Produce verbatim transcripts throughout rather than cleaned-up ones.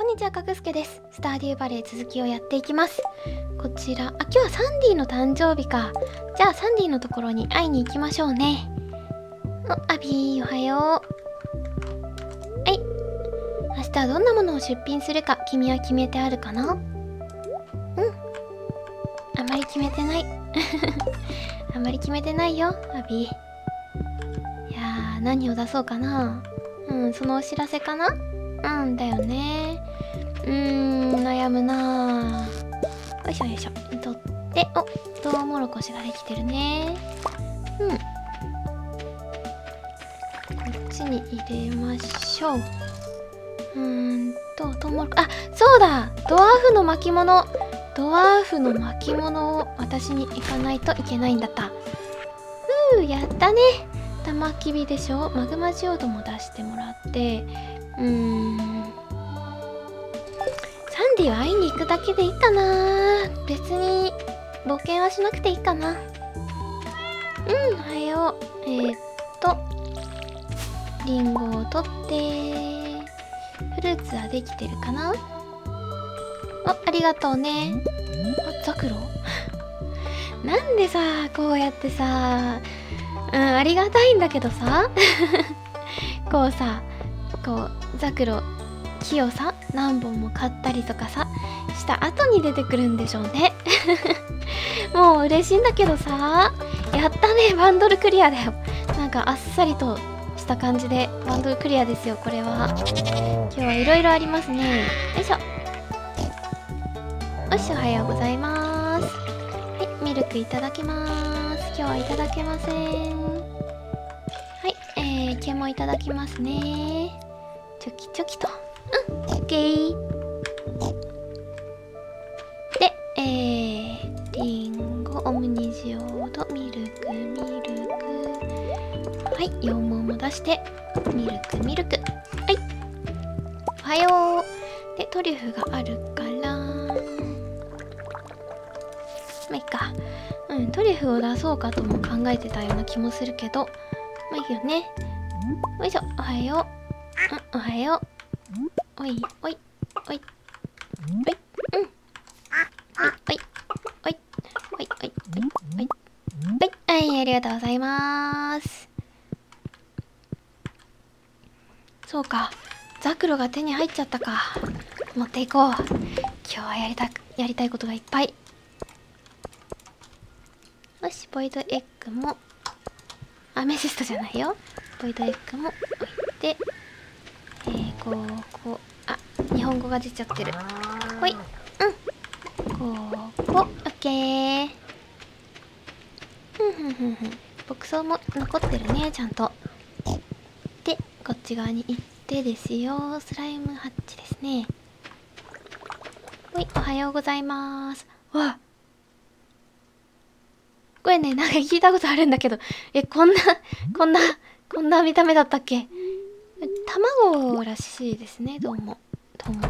んにちは、かくすけです。スターデューバレー続きをやっていきます。こちら、あ、今日はサンディの誕生日か。じゃあサンディのところに会いに行きましょうね。お、アビー、おはよう。はい。明日はどんなものを出品するか、君は決めてあるかな？うん。あまり決めてない。あまり決めてないよ、アビー。いやー、何を出そうかな。うん、そのお知らせかな？うんだよね。うーん、悩むなぁ。よいしょよいしょ。取って、お、トウモロコシができてるね。うん。こっちに入れましょう。うーんと、トウモロコシ、あ、そうだ！ドワーフの巻物。ドワーフの巻物を私に行かないといけないんだった。ふう、やったね。玉きびでしょ。マグマジオードも出してもらって、うーん。サンディは会いに行くだけでいいかな。別に冒険はしなくていいかな。うん、おはよう。えー、っとリンゴを取ってフルーツはできてるかな。お、ありがとうね。あ、ザクロなんでさ、こうやってさ、うん、ありがたいんだけどさこうさ、こうザクロ木をさ何本も買ったりとかさした後に出てくるんでしょうねもう嬉しいんだけどさ、やったね、バンドルクリアだよ。なんかあっさりとした感じでバンドルクリアですよ。これは今日はいろいろありますね。よいしょ。よし、おはようございます。はい、ミルクいただきます。今日はいただけません。はい、えー、毛もいただきますね。チョキチョキと。うん、オッケー。で、えー、リンゴ、オムニジオード、ミルク、ミルク。はい、よん毛も出して、ミルク、ミルク。はい。おはよう。で、トリュフがあるから、まあいいか。うん、トリュフを出そうかとも考えてたような気もするけど、まあいいよね。よいしょ、おはよう。うん、おはよう。おい、おい、おい、おい、うん。おい、おい、おい、おい、おい、おい、おい、はい、ありがとうございます。そうか、ザクロが手に入っちゃったか。持っていこう。今日はやりたく、やりたいことがいっぱい。よし、ボイドエッグも、アメジストじゃないよ。ボイドエッグも置いて、えー、こう、こう、あ、日本語が出ちゃってる。ほい、うん。こう、こう、オッケー。ふんふんふんふん。牧草も残ってるね、ちゃんと。で、こっち側に行ってですよ。スライムハッチですね。ほい、おはようございます。わっ。これね、なんか聞いたことあるんだけど、え、こんな、こんな、こんな見た目だったっけ？卵らしいですね、どうも。どうも。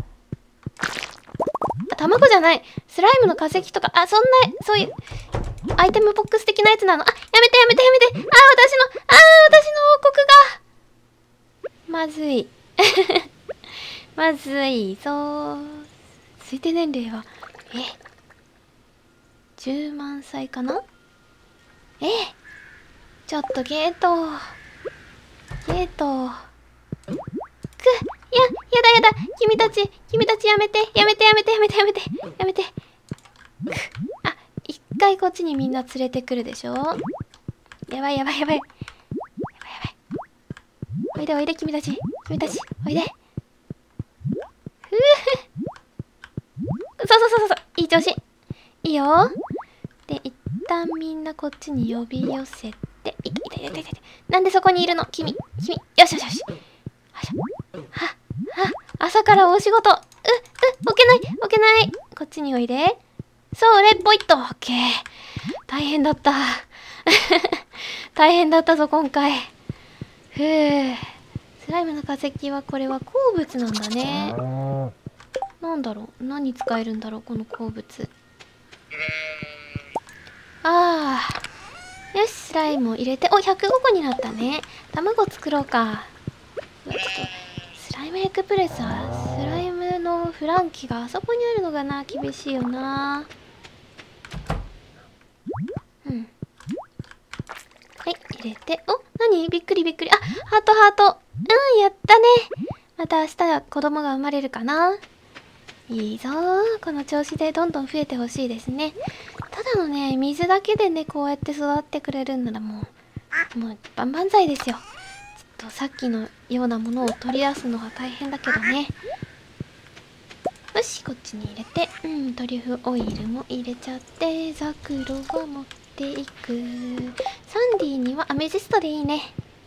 あ、卵じゃない。スライムの化石とか、あ、そんな、そういう、アイテムボックス的なやつなの。あ、やめてやめてやめて。あー、私の、あー、私の王国が。まずい。まずい。そう。推定年齢は、え、じゅうまんさいかな。え、ちょっとゲート。ゲート。く、いや、やだやだ。君たち、君たちやめて、やめてやめてやめてやめて、やめて。く、あ、一回こっちにみんな連れてくるでしょ。やばいやばいやばい。やばいやばい。おいでおいで、君たち。君たち、おいで。ふぅ。そうそうそうそう、いい調子。いいよ。で、一旦みんなこっちに呼び寄せて、いたいたいたいたいた。なんでそこにいるの？君、君。よしよしよし。は、は、朝から大仕事。う、う、置けない、置けない。こっちにおいで。それ、ポイッと。オッケー。大変だった。大変だったぞ、今回。ふぅ。スライムの化石は、これは鉱物なんだね。なんだろう、何使えるんだろう、この鉱物。ああ。よし、スライムを入れて、お、ひゃくごこになったね。卵作ろうか。うわ、ちょっと、スライムエッグプレスは、スライムのフランキがあそこにあるのがな、厳しいよな。うん。はい、入れて。お、何？びっくりびっくり。あ、ハートハート。うん、やったね。また明日は子供が生まれるかな。いいぞー。この調子でどんどん増えてほしいですね。ただのね、水だけでね、こうやって育ってくれるんならもう、もう万々歳ですよ。ちょっとさっきのようなものを取り出すのが大変だけどね。よし、こっちに入れて、うん、トリュフオイルも入れちゃって、ザクロは持っていく。サンディにはアメジストでいいね。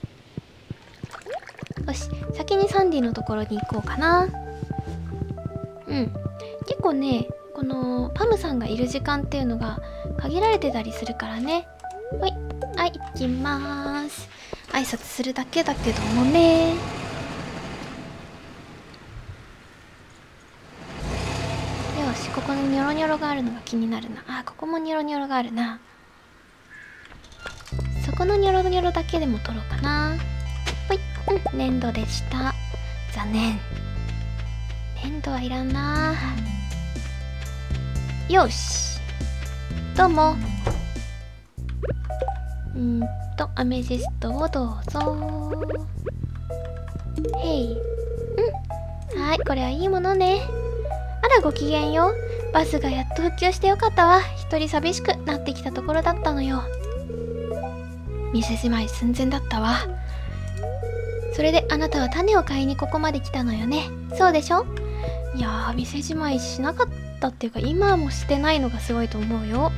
よし、先にサンディのところに行こうかな。うん。結構ね、このパムさんがいる時間っていうのが限られてたりするからね。ほい、はい、行きまーす。挨拶するだけだけどもね。よし、ここにニョロニョロがあるのが気になるな。あ、ここもニョロニョロがあるな。そこのニョロニョロだけでも取ろうかな。ほい、うん、粘土でした。残念。粘土はいらんな。よし、どうも。んーとアメジストをどうぞ。へい。うん、はい、これはいいものね。あら、ごきげんよう。バスがやっと復旧してよかったわ。一人寂しくなってきたところだったのよ。店じまい寸前だったわ。それであなたは種を買いにここまで来たのよね。そうでしょ？いやー、店じまいしなかったっていうか、今もしてないのがすごいと思うよ。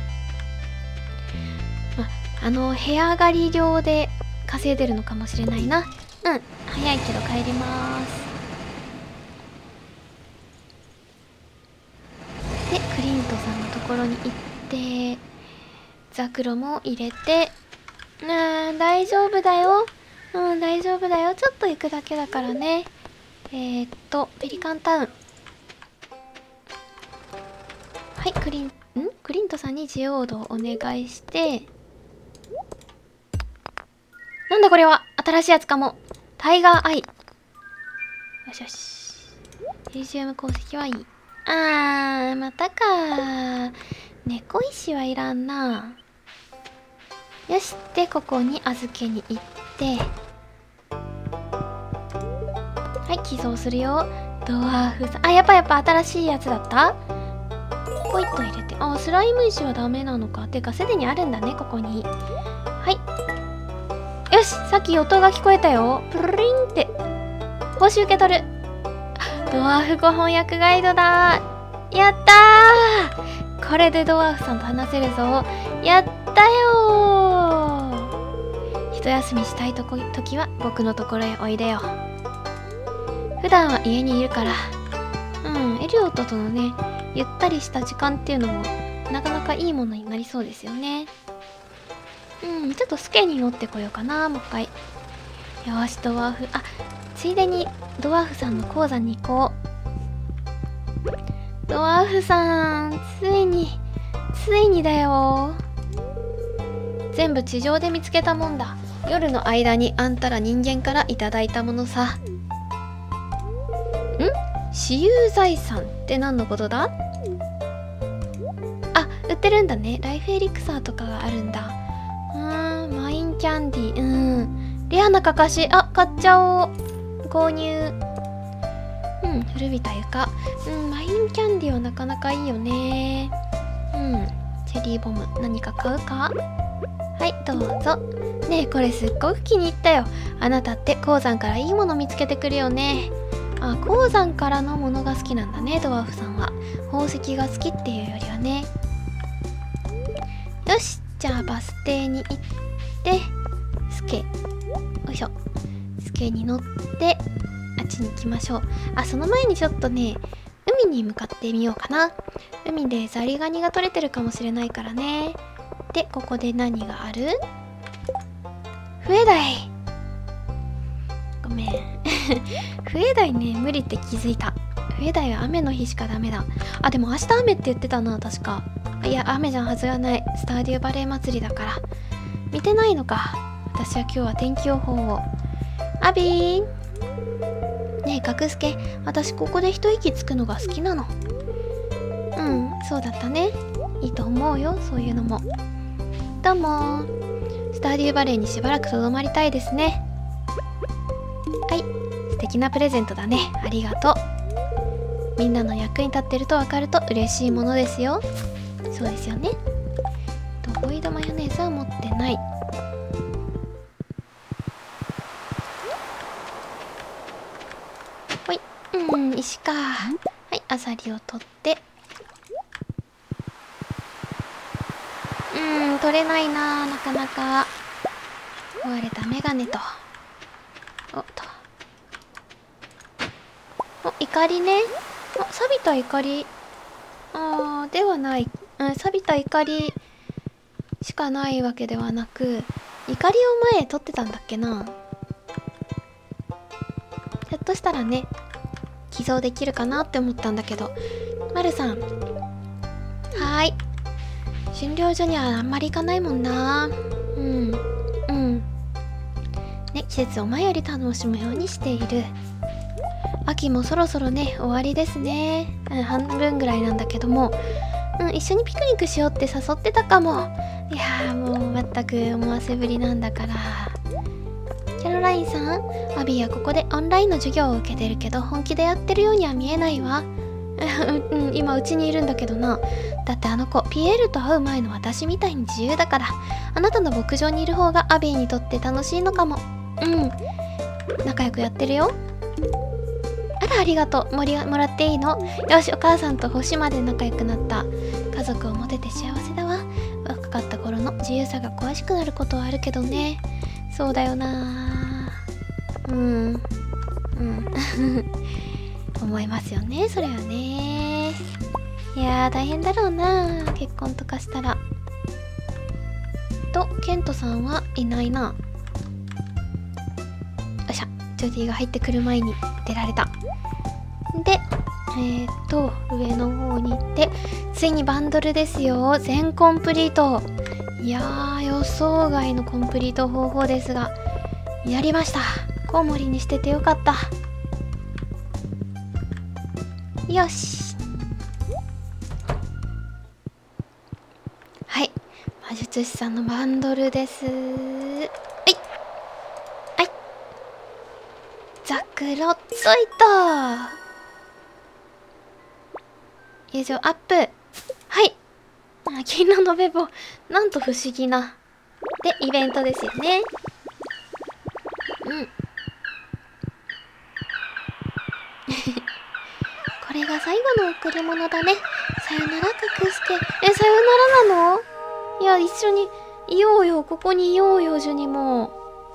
ま、あの部屋借り料で稼いでるのかもしれないな。うん、早いけど帰りまーす。で、クリントさんのところに行ってザクロも入れて、うーん、大丈夫だよ。うん、大丈夫だよ。ちょっと行くだけだからね。えー、っとペリカンタウン。はい、クリンんクリントさんにジオードをお願いして。なんだこれは。新しいやつかも。タイガーアイ。よしよし。エリジウム鉱石はいい。あー、またかー。猫石はいらんな。よし、でここに預けに行って、はい、寄贈するよ。ドワーフさん。あ、やっぱやっぱ新しいやつだった。ポイッと入れて。あ、スライム石はダメなのか。てかすでにあるんだね、ここに。はい、よし、さっき音が聞こえたよ。プルリンって。報酬受け取る。ドワーフ語翻訳ガイドだ。やったー。これでドワーフさんと話せるぞ。やったよー。一休みしたいとこ時は僕のところへおいでよ。普段は家にいるから。うん、エリオットとのね、ゆったりした時間っていうのもなかなかいいものになりそうですよね。うん、ちょっとスケに乗ってこようかな、もう一回。よし、ドワーフ、あ、ついでにドワーフさんの鉱山に行こう。ドワーフさん、ついについにだよ。全部地上で見つけたもんだ。夜の間にあんたら人間からいただいたものさ。ん？私有財産って何のことだ？あ、売ってるんだね。ライフエリクサーとかがあるんだ。うーん、マインキャンディー、うん、レアなかかし、あ、買っちゃおう。購入。うん、古びた床。うん、マインキャンディーはなかなかいいよね。うん、チェリーボム何か買うか？はい、どうぞ。ねえ、これすっごく気に入ったよ。あなたって鉱山からいいもの見つけてくるよね。あ、鉱山からのものが好きなんだね、ドワーフさんは。宝石が好きっていうよりはね。よし、じゃあバス停に行ってスケ、よいしょ、スケに乗ってあっちに行きましょう。あ、その前にちょっとね、海に向かってみようかな。海でザリガニが取れてるかもしれないからね。で、ここで何がある？笛鯛。ごめん笛鯛ね、無理って気づいた。笛鯛は雨の日しかダメだ。あ、でも明日雨って言ってたな、確か。いや、雨じゃんはずがない。スターデューバレー祭りだから見てないのか。私は今日は天気予報を。アビー、 ねえ、かくすけ、私ここで一息つくのが好きなの。うん、そうだったね。いいと思うよ、そういうのも。どうも。スターデューバレーにしばらくとどまりたいですね。はい、素敵なプレゼントだね。ありがとう。みんなの役に立ってると分かると嬉しいものですよ。そうですよね。ボイドマヨネーズは持ってない。ほい、うん、石か。はい、アサリを取って。うん、取れないな、なかなか。壊れたメガネと。おっと。お、怒りね。あ、錆びた怒り。あー、ではない。うん、錆びた怒りしかないわけではなく、怒りを前取ってたんだっけな。ひょっとしたらね、寄贈できるかなって思ったんだけど。まるさん。はーい。診療所にはあんまり行かないもんな。うん。うん。ね、季節を前より楽しむようにしている。秋もそろそろね、終わりですね。うん、半分ぐらいなんだけども。うん、一緒にピクニックしようって誘ってたかも。いやー、もう全く思わせぶりなんだから。キャロラインさん、アビーはここでオンラインの授業を受けてるけど、本気でやってるようには見えないわ。うん、今うちにいるんだけどな。だってあの子、ピエールと会う前の私みたいに自由だから、あなたの牧場にいる方がアビーにとって楽しいのかも。うん。仲良くやってるよ。あら、ありがとう。もりもらっていいの？よし、お母さんと星まで仲良くなった。家族を持てて幸せだわ。若かった頃の自由さが詳しくなることはあるけどね。そうだよな。うん。うん。思いますよね、それはね。いやー、大変だろうな、結婚とかしたら。と、ケントさんはいないな。よっしゃ、ジョディが入ってくる前に出られた。で、えー、っと、上の方に行って、ついにバンドルですよ。全コンプリート。いやー、予想外のコンプリート方法ですが、やりました。コウモリにしててよかった。よし。はい。魔術師さんのバンドルです。はい。はい。ザクロっといた。友情アップ。はい。金色のベボ。なんと不思議な。で、イベントですよね。うん。これが最後の贈り物だね。さよなら、かくすけ。え、さよならなの？いや、一緒にいようよ。ここにいようよ、ジュニも。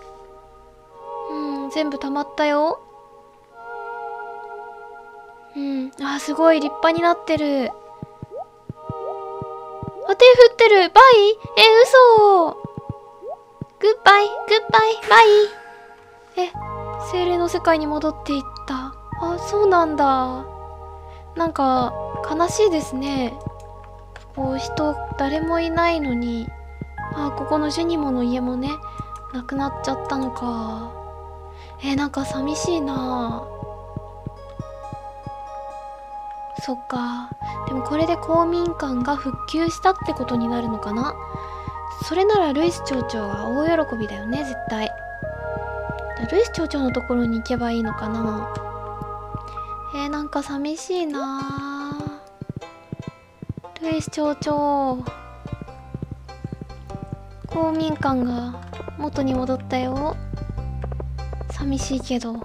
うん、全部溜まったよ。うん。あ、すごい立派になってる。あ、手振ってる。バイ？え、嘘。グッバイ、グッバイ、バイ。え、精霊の世界に戻っていった。あ、そうなんだ。なんか、悲しいですね。こう、人、誰もいないのに、あ、ここのジュニモの家もね、なくなっちゃったのか。えー、なんか寂しいな。そっか。でもこれで公民館が復旧したってことになるのかな。それならルイス町長は大喜びだよね、絶対。ルイス町長のところに行けばいいのかな。えー、なんか寂しいな。ルイス町長、公民館が元に戻ったよ。寂しいけど。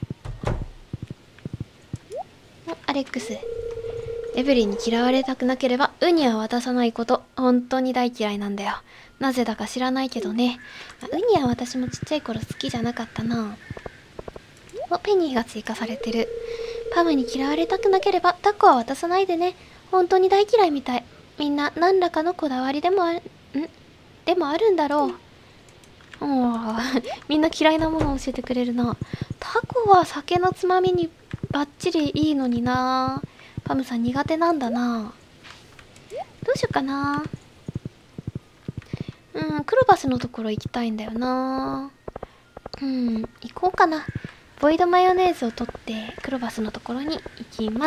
アレックス、エブリンに嫌われたくなければウニは渡さないこと、本当に大嫌いなんだよ。なぜだか知らないけどね。ウニは私もちっちゃい頃好きじゃなかったな。お、ペニーが追加されてる。パムに嫌われたくなければタコは渡さないでね。本当に大嫌いみたい。みんな何らかのこだわりでもある、んでもあるんだろう。おみんな嫌いなものを教えてくれるな。タコは酒のつまみにバッチリいいのにな。パムさん苦手なんだな。どうしようかな。うん、クロバスのところ行きたいんだよな。うん、行こうかな。 ボイドマヨネーズを取ってクロバスのところに行きます。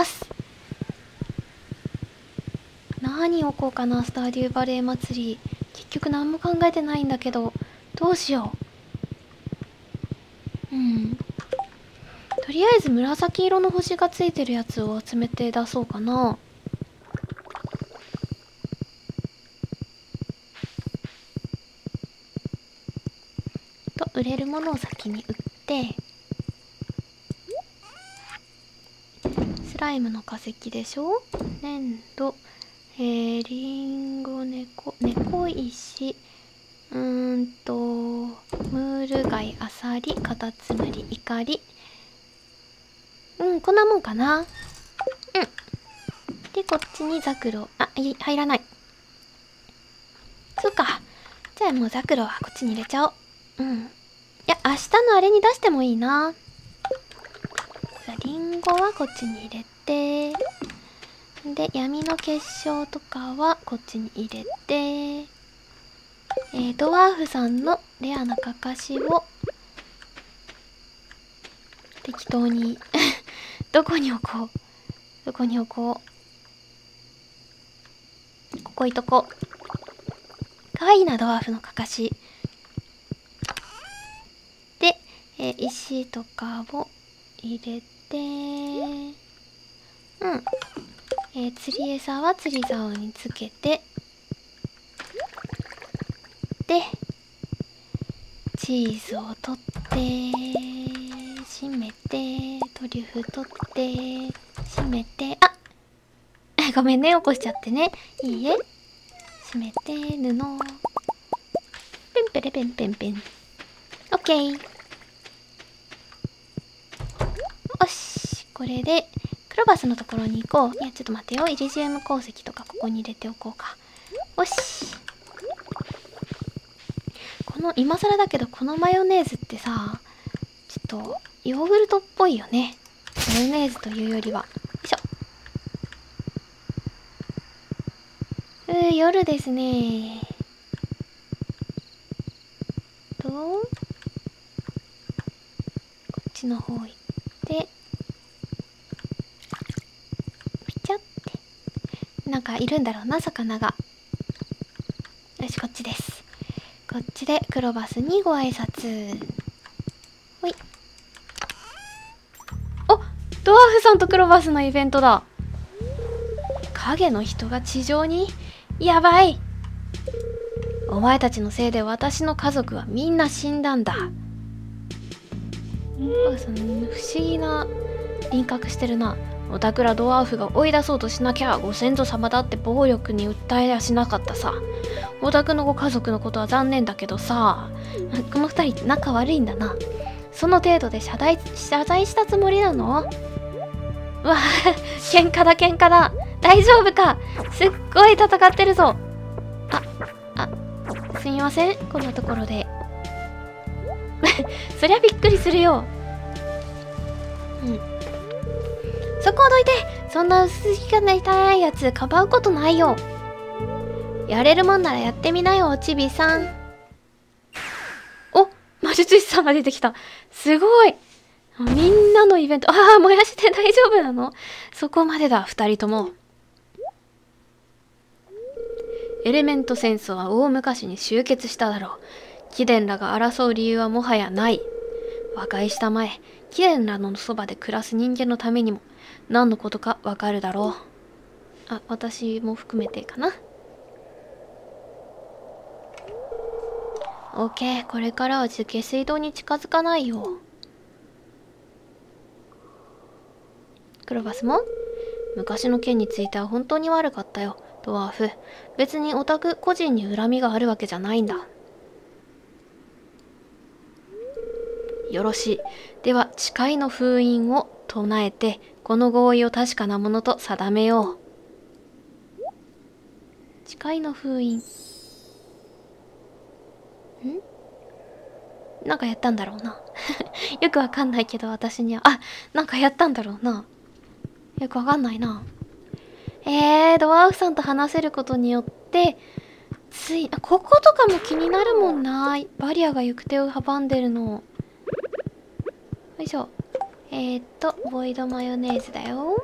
何を置こうかな、スターデューバレー祭り。結局何も考えてないんだけど、どうしよう。うんとりあえず紫色の星がついてるやつを集めて出そうかな。と売れるものを先に売って、スライムの化石でしょ、粘土、えー、リンゴ、猫、猫石、うーんとムール貝、アサリ、カタツムリ、イカリ、うんこんなもんかな。うんでこっちにザクロ、あい入らない。そうか、じゃあもうザクロはこっちに入れちゃおう。うんいや明日のあれに出してもいいな。じゃあリンゴはこっちに入れて、で闇の結晶とかはこっちに入れて、えー、ドワーフさんのレアなかかしを適当にどこに置こう、どこに置こう、ここ置いとこう。かわいいな、ドワーフのかかしで、えー、石とかを入れて、うんえー、釣り餌は釣り竿につけて、でチーズを取って閉めて、トリュフ取って閉めて、あごめんね起こしちゃってね。いいえ、閉めて布ペンペレペンペンペン、オッケー。よし、これでクロバスのところに行こう。いやちょっと待ってよ、イリジウム鉱石とかここに入れておこうか。よし、この今更だけどこのマヨネーズってさ、ちょっとヨーグルトっぽいよね。マヨネーズというよりは。よいしょ。うー夜ですね。とこっちの方行ってピチャって、なんかいるんだろうな魚が。よしこっちです。こっちでクロバスにご挨拶。ほい。お、ドワーフさんとクロバスのイベントだ。影の人が地上に、やばい。お前たちのせいで私の家族はみんな死んだんだ。ドワーフさん不思議な輪郭してるな。おたくらドワーフが追い出そうとしなきゃご先祖様だって暴力に訴えやしなかったさ。おたくのご家族のことは残念だけどさ、この二人仲悪いんだな。その程度で謝罪謝罪したつもりなの？うわ喧嘩だ喧嘩だ。大丈夫か？すっごい戦ってるぞ。ああすみません、こんなところでそりゃびっくりするよ。うんそこをどいて、そんな薄気がないやつかばうことないよ。やれるもんならやってみなよ、おちびさん。お、魔術師さんが出てきた。すごい。みんなのイベント、ああ、燃やして大丈夫なの？そこまでだ、二人とも。エレメント戦争は大昔に終結しただろう。貴殿らが争う理由はもはやない。和解したまえ、貴殿らのそばで暮らす人間のためにも、何のことかわかるだろう。あ、私も含めてかな。オッケー、これからは下水道に近づかないよ。クロバスも昔の件については本当に悪かったよ、ドワーフ。別にオタク個人に恨みがあるわけじゃないんだ。よろしい。では誓いの封印を唱えて、この合意を確かなものと定めよう。誓いの封印。ん？なんかやったんだろうな。よくわかんないけど私には。あ、なんかやったんだろうな。よくわかんないな。えー、ドワーフさんと話せることによって、つい、あ、こことかも気になるもんな。バリアが行く手を阻んでるの。よいしょ。 えー、っとボイドマヨネーズだよ。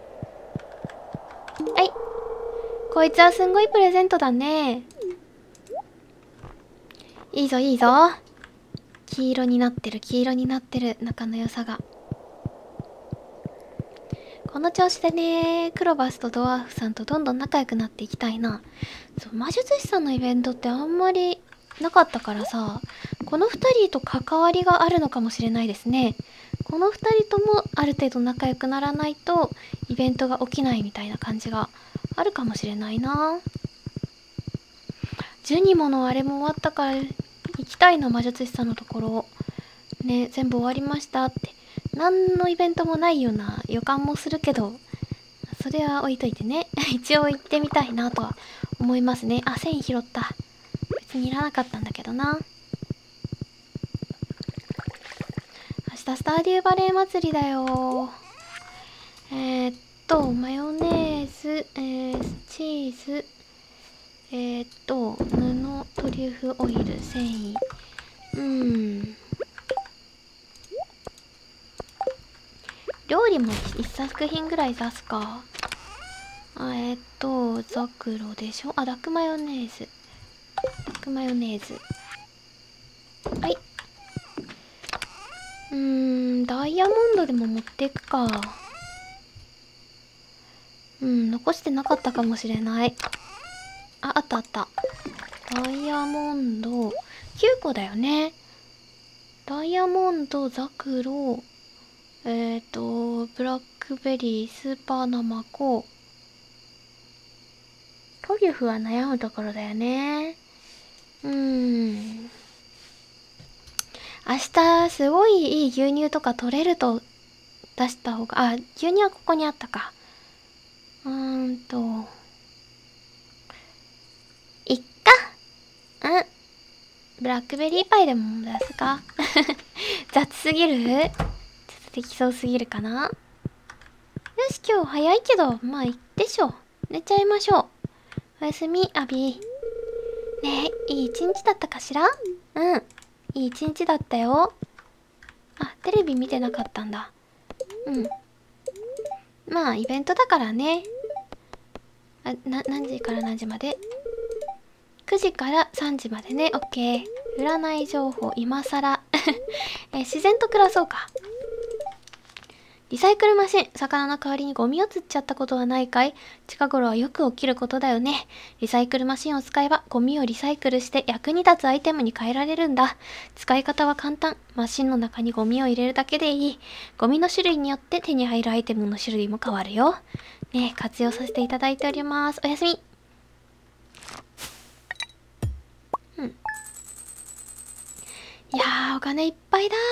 はい、こいつはすんごいプレゼントだね。いいぞいいぞ。黄色になってる黄色になってる、仲の良さが。この調子でね、クロバスとドワーフさんとどんどん仲良くなっていきたいな。そう、魔術師さんのイベントってあんまりなかったからさ、このふたりと関わりがあるのかもしれないですね。このふたりともある程度仲良くならないとイベントが起きないみたいな感じがあるかもしれないな。じゅうにものあれも終わったから行きたいな、魔術師さんのところね。全部終わりましたって、何のイベントもないような予感もするけど、それは置いといてね。一応行ってみたいなとは思いますね。あ、繊維拾った。別にいらなかったんだけどな。明日スターデューバレー祭りだよ。えー、っとマヨネーズ、えー、チーズ、えー、っと布、トリュフオイル、繊維、うーん料理も一作品ぐらい出すか。あ、えー、っとザクロでしょ。あ、ダックマヨネーズ、ダックマヨネーズ、はい。うーんダイヤモンドでも持っていくか。うん、残してなかったかもしれない。あ、あったあった。ダイヤモンドきゅうこだよね。ダイヤモンド、ザクロ、えっとブラックベリー、スーパーナマコ、トリュフは悩むところだよね。うーん明日すごいいい牛乳とか取れると出した方が、あ、牛乳はここにあったか。うーんといっか。うん、ブラックベリーパイでも出すか。雑すぎる？ちょっと適当すぎるかな。よし、今日早いけどまあいいでしょ。寝ちゃいましょう。おやすみアビー。ねえ、いい一日だったかしら。うん、いい一日だったよ。あ、テレビ見てなかったんだ。うん、まあイベントだからね。あ、な、何時から何時まで？くじからさんじまでね。オッケー。占い情報今さら。えー、自然と暮らそうか。リサイクルマシン、魚の代わりにゴミを釣っちゃったことはないかい？近頃はよく起きることだよね。リサイクルマシンを使えばゴミをリサイクルして役に立つアイテムに変えられるんだ。使い方は簡単。マシンの中にゴミを入れるだけでいい。ゴミの種類によって手に入るアイテムの種類も変わるよ。ねえ、活用させていただいております。おやすみ。うん。いやー、お金いっぱいだ。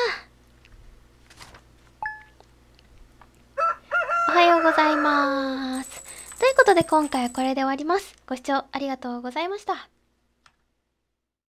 おはようございます。ということで今回はこれで終わります。ご視聴ありがとうございました。